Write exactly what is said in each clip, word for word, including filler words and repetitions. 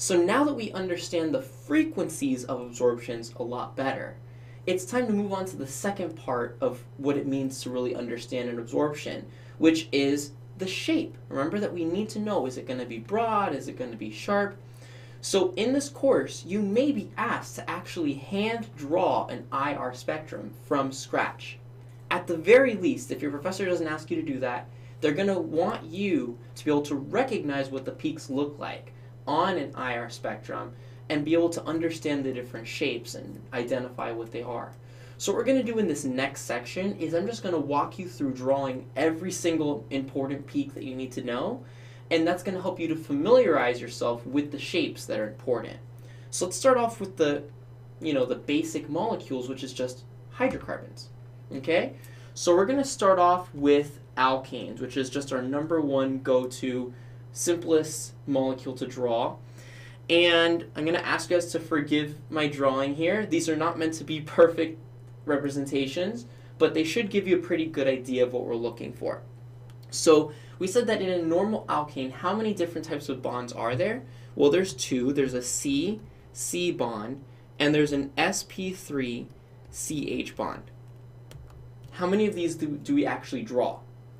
So now that we understand the frequencies of absorptions a lot better, it's time to move on to the second part of what it means to really understand an absorption, which is the shape. Remember that we need to know, is it going to be broad, is it going to be sharp? So in this course, you may be asked to actually hand draw an I R spectrum from scratch. At the very least, if your professor doesn't ask you to do that, they're going to want you to be able to recognize what the peaks look like on an I R spectrum and be able to understand the different shapes and identify what they are. So what we're going to do in this next section is I'm just going to walk you through drawing every single important peak that you need to know, and that's going to help you to familiarize yourself with the shapes that are important. So let's start off with the, you know, the basic molecules, which is just hydrocarbons. Okay? So we're going to start off with alkanes, which is just our number one go-to, simplest molecule to draw. And I'm going to ask you guys to forgive my drawing here. These are not meant to be perfect representations, but they should give you a pretty good idea of what we're looking for. So we said that in a normal alkane, how many different types of bonds are there? Well, there's two. There's a C C bond, and there's an S P three C H bond. How many of these do, do we actually draw?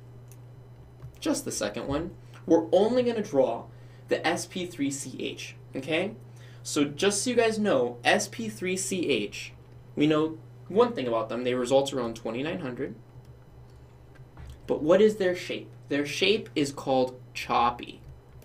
Just the second one. We're only going to draw the S P three C H, okay? So just so you guys know, S P three C H, we know one thing about them. They result around twenty-nine hundred. But what is their shape? Their shape is called choppy,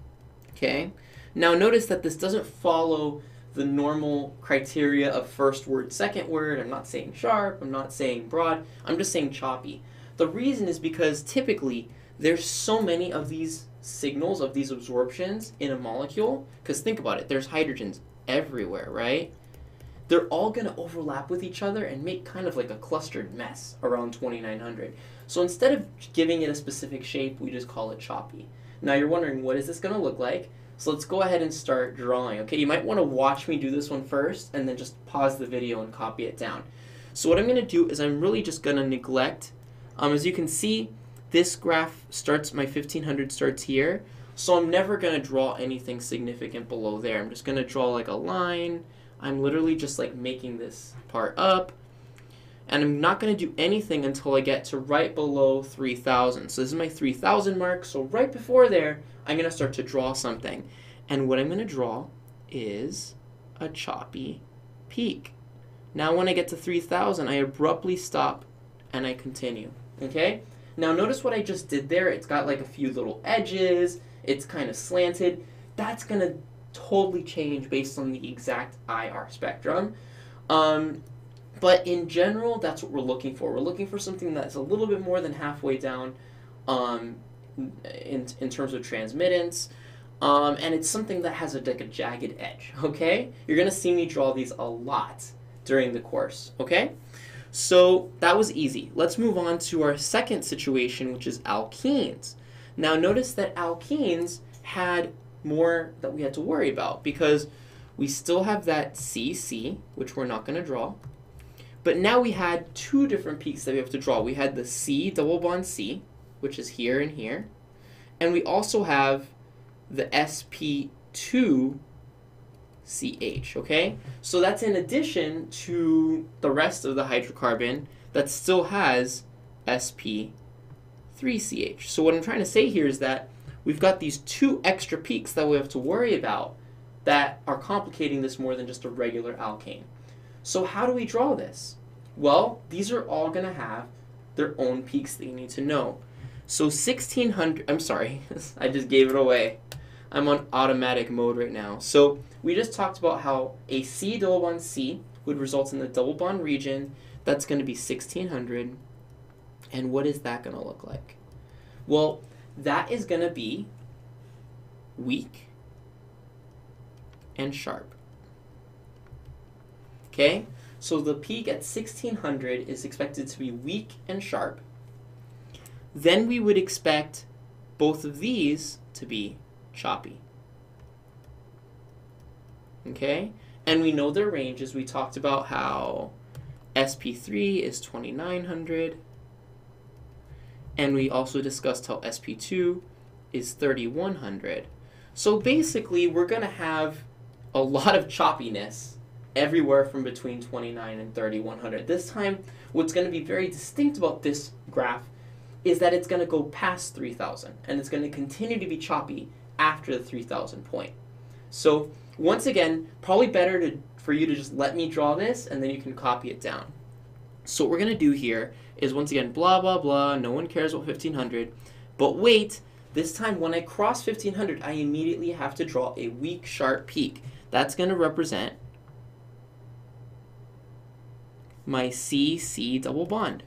okay? Now notice that this doesn't follow the normal criteria of first word, second word. I'm not saying sharp, I'm not saying broad, I'm just saying choppy. The reason is because typically there's so many of these signals, of these absorptions in a molecule, because think about it, there's hydrogens everywhere, right? They're all going to overlap with each other and make kind of like a clustered mess around twenty-nine hundred. So instead of giving it a specific shape, we just call it choppy. Now you're wondering, what is this going to look like? So let's go ahead and start drawing. Okay, you might want to watch me do this one first and then just pause the video and copy it down. So what I'm going to do is I'm really just going to neglect, um, as you can see, this graph starts, my fifteen hundred starts here, so I'm never going to draw anything significant below there. I'm just going to draw like a line. I'm literally just like making this part up, and I'm not going to do anything until I get to right below three thousand. So this is my three thousand mark, so right before there, I'm going to start to draw something. And what I'm going to draw is a choppy peak. Now when I get to three thousand, I abruptly stop and I continue, okay? Now notice what I just did there. It's got like a few little edges. It's kind of slanted. That's going to totally change based on the exact I R spectrum. Um, but in general, that's what we're looking for. We're looking for something that's a little bit more than halfway down um, in, in terms of transmittance. Um, and it's something that has a, like a jagged edge, okay? You're going to see me draw these a lot during the course, okay? So that was easy. Let's move on to our second situation, which is alkenes. Now notice that alkenes had more that we had to worry about because we still have that C C, which we're not going to draw. But now we had two different peaks that we have to draw. We had the C double bond C, which is here and here. And we also have the S P two C H, okay? So that's in addition to the rest of the hydrocarbon that still has S P three C H. So what I'm trying to say here is that we've got these two extra peaks that we have to worry about that are complicating this more than just a regular alkane. So how do we draw this? Well, these are all going to have their own peaks that you need to know. So sixteen hundred, I'm sorry, I just gave it away. I'm on automatic mode right now. So we just talked about how a C double bond C would result in the double bond region. That's going to be sixteen hundred. And what is that going to look like? Well, that is going to be weak and sharp. Okay? So the peak at sixteen hundred is expected to be weak and sharp. Then we would expect both of these to be choppy. Okay? And we know their ranges. We talked about how S P three is twenty-nine hundred. And we also discussed how S P two is thirty-one hundred. So basically, we're going to have a lot of choppiness everywhere from between twenty-nine and thirty-one hundred. This time, what's going to be very distinct about this graph is that it's going to go past three thousand, and it's going to continue to be choppy after the three thousand point. So once again, probably better to, for you to just let me draw this, and then you can copy it down. So what we're going to do here is, once again, blah, blah, blah, no one cares about fifteen hundred, but wait, this time when I cross fifteen hundred, I immediately have to draw a weak, sharp peak. That's going to represent my C C double bond.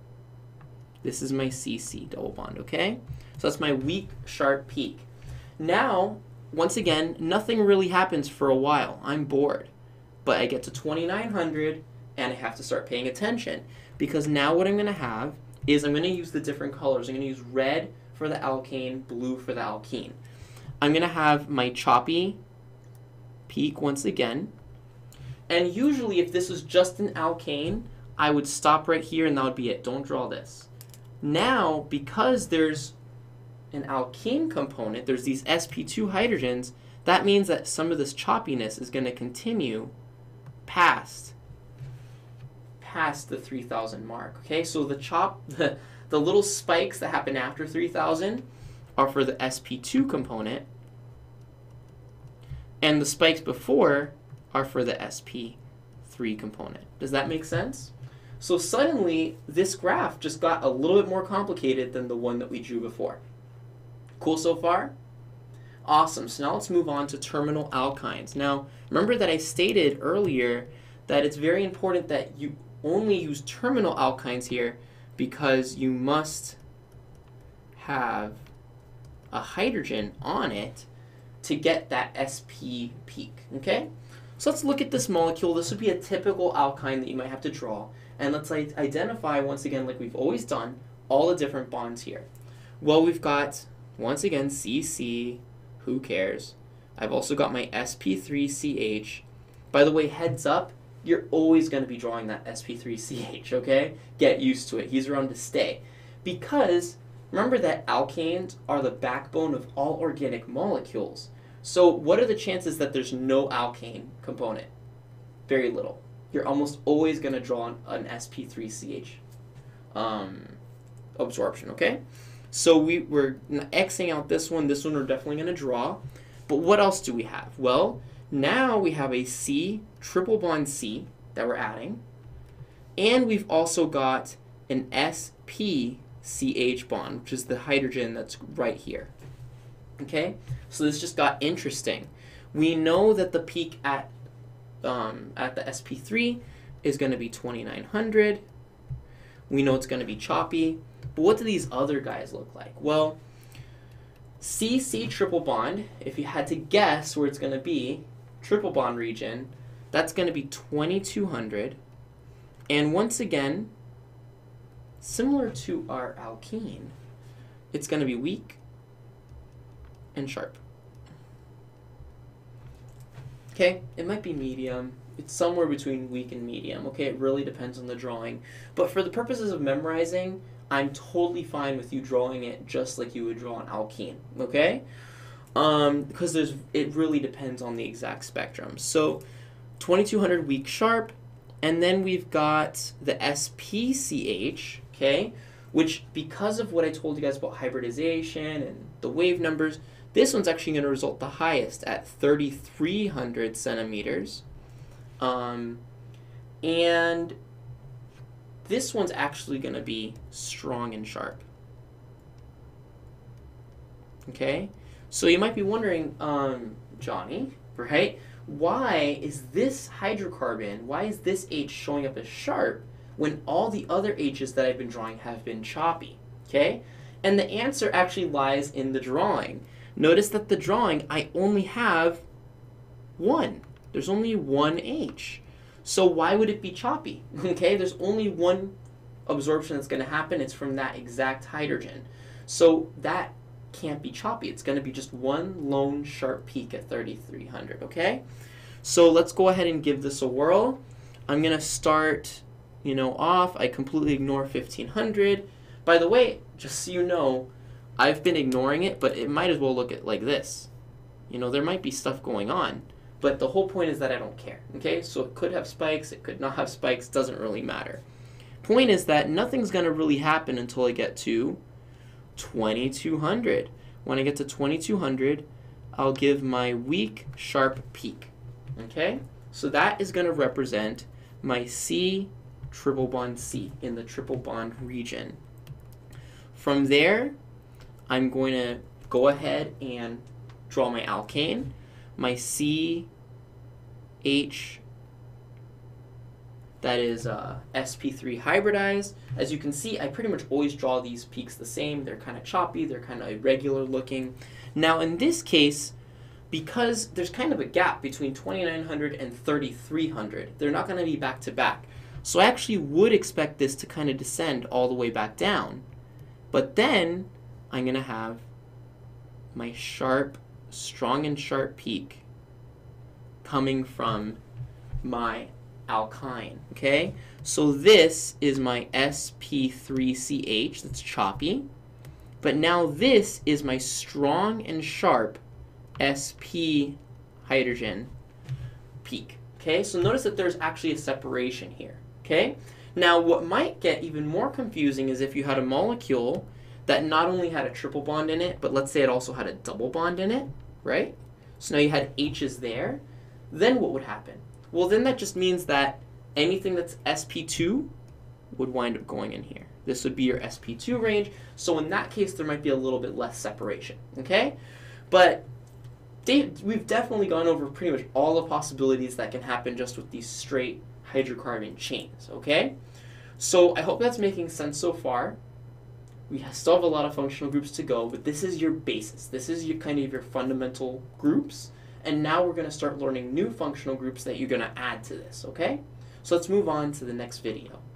This is my C C double bond, okay? So that's my weak, sharp peak. Now, once again, nothing really happens for a while. I'm bored. But I get to twenty-nine hundred, and I have to start paying attention. Because now what I'm going to have is I'm going to use the different colors. I'm going to use red for the alkane, blue for the alkene. I'm going to have my choppy peak once again. And usually if this was just an alkane, I would stop right here and that would be it. Don't draw this. Now, because there's an alkene component, there's these s p two hydrogens, that means that some of this choppiness is going to continue past, past the three thousand mark. Okay, so the chop, the, the little spikes that happen after three thousand are for the s p two component, and the spikes before are for the s p three component. Does that make sense? So suddenly, this graph just got a little bit more complicated than the one that we drew before. Cool so far? Awesome. So now let's move on to terminal alkynes. Now, remember that I stated earlier that it's very important that you only use terminal alkynes here because you must have a hydrogen on it to get that S P peak, okay? So let's look at this molecule. This would be a typical alkyne that you might have to draw. And let's identify, once again, like we've always done, all the different bonds here. Well, we've got, once again, C C, who cares? I've also got my S P three C H. By the way, heads up, you're always going to be drawing that S P three C H, okay? Get used to it. He's around to stay. Because remember that alkanes are the backbone of all organic molecules. So what are the chances that there's no alkane component? Very little. You're almost always going to draw an, an S P three C H um, absorption, okay? So we, we're Xing out this one. This one we're definitely going to draw. But what else do we have? Well, now we have a C, triple bond C that we're adding. And we've also got an S P C H bond, which is the hydrogen that's right here. Okay? So this just got interesting. We know that the peak at um, at the S P three is going to be twenty-nine hundred. We know it's going to be choppy. But what do these other guys look like? Well, C C triple bond, if you had to guess where it's going to be, triple bond region, that's going to be twenty-two hundred. And once again, similar to our alkene, it's going to be weak and sharp. Okay, it might be medium. It's somewhere between weak and medium. Okay, it really depends on the drawing. But for the purposes of memorizing, I'm totally fine with you drawing it just like you would draw an alkene. Okay, um, because there's it really depends on the exact spectrum. So twenty-two hundred weak sharp, and then we've got the S P C H. Okay, which because of what I told you guys about hybridization and the wave numbers, this one's actually going to result the highest at thirty-three hundred centimeters. Um, and this one's actually going to be strong and sharp. Okay? So you might be wondering, um, Johnny, right? Why is this hydrocarbon, why is this H showing up as sharp when all the other H's that I've been drawing have been choppy? Okay? And the answer actually lies in the drawing. Notice that the drawing, I only have one. There's only one H. So why would it be choppy? Okay, there's only one absorption that's going to happen. It's from that exact hydrogen. So that can't be choppy. It's going to be just one lone sharp peak at thirty-three hundred, okay? So let's go ahead and give this a whirl. I'm going to start, you know, off. I completely ignore fifteen hundred. By the way, just so you know, I've been ignoring it, but it might as well look at like this. You know, there might be stuff going on. but the whole point is that I don't care, okay? So it could have spikes, it could not have spikes, doesn't really matter. Point is that nothing's going to really happen until I get to twenty-two hundred. When I get to twenty-two hundred, I'll give my weak, sharp peak, okay? So that is going to represent my C triple bond C in the triple bond region. From there, I'm going to go ahead and draw my alkane, my C H, that is uh, S P three hybridized. As you can see, I pretty much always draw these peaks the same. They're kind of choppy, they're kind of irregular looking. Now in this case, because there's kind of a gap between twenty-nine hundred and thirty-three hundred, they're not going to be back to back. So I actually would expect this to kind of descend all the way back down. But then I'm going to have my sharp, strong and sharp peak coming from my alkyne, okay? So this is my S P three C H, that's choppy. But now this is my strong and sharp S P hydrogen peak, okay? So notice that there's actually a separation here, okay? Now what might get even more confusing is if you had a molecule that not only had a triple bond in it, but let's say it also had a double bond in it, right? So now you had H's there, then what would happen? Well, then that just means that anything that's S P two would wind up going in here. This would be your S P two range, so in that case there might be a little bit less separation, okay? But we've definitely gone over pretty much all the possibilities that can happen just with these straight hydrocarbon chains, okay? So I hope that's making sense so far. We still have a lot of functional groups to go, but this is your basis. This is your kind of your fundamental groups, and now we're going to start learning new functional groups that you're going to add to this, okay? So let's move on to the next video.